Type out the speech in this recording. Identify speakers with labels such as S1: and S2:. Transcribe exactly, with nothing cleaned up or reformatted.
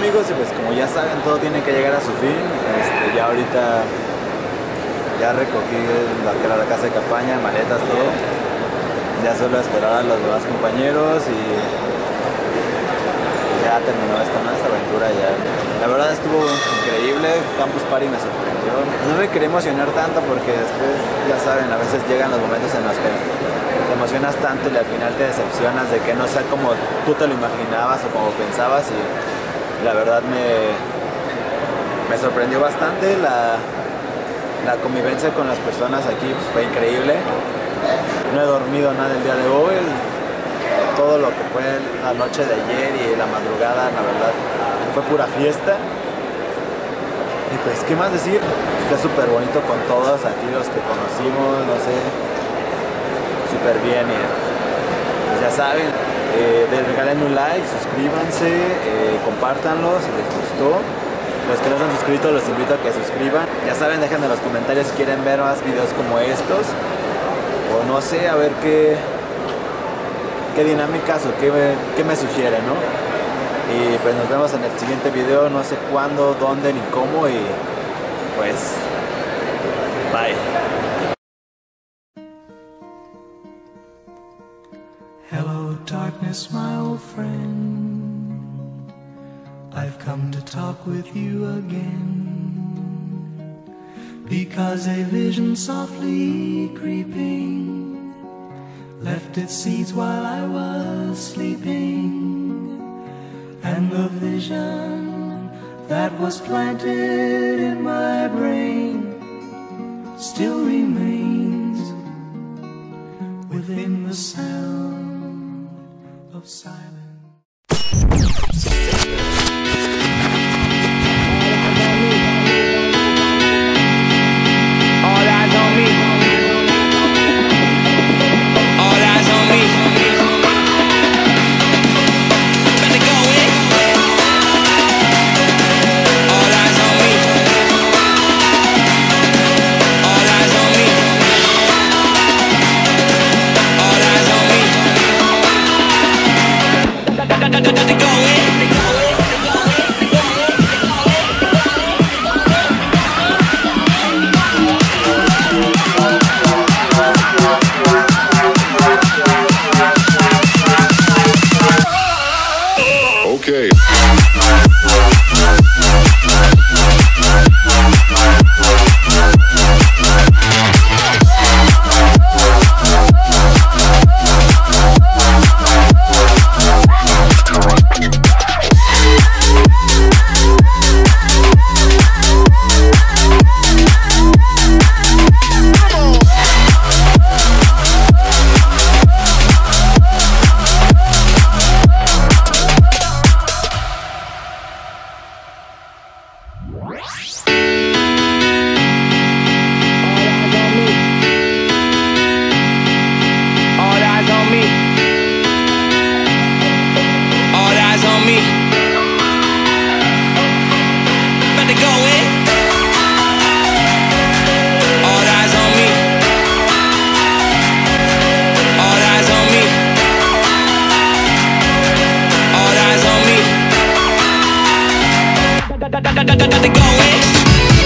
S1: amigos, y pues como ya saben, todo tiene que llegar a su fin. Este, ya ahorita ya recogí la, la casa de campaña, maletas, todo. Ya solo esperar a los demás compañeros y ya terminó esta, esta aventura ya. La verdad estuvo increíble, Campus Party me sorprendió. No me quería emocionar tanto porque después, ya saben, a veces llegan los momentos en los que te emocionas tanto y al final te decepcionas de que no sea como tú te lo imaginabas o como pensabas, y la verdad me, me sorprendió bastante. La, la convivencia con las personas aquí fue increíble. No he dormido nada el día de hoy. Todo lo que fue la noche de ayer y la madrugada, la verdad, fue pura fiesta. Y pues, ¿qué más decir? Fue súper bonito con todos aquí, los que conocimos, no sé, súper bien. Y pues ya saben, eh, regalen un like, suscríbanse, eh, compártanlo si les gustó. Los que no se han suscrito, los invito a que suscriban. Ya saben, dejen en los comentarios si quieren ver más videos como estos. O no sé, a ver qué, qué dinámicas o qué me, qué me sugieren, ¿no? Y pues nos vemos en el siguiente video, no sé cuándo, dónde ni cómo, y pues bye.
S2: Hello darkness, my old friend, I've come to talk with you again, because a vision softly creeping left its seeds while I was sleeping, and the vision that was planted in my brain still remains within the sound of silence.
S3: Okay.
S4: Got to go in.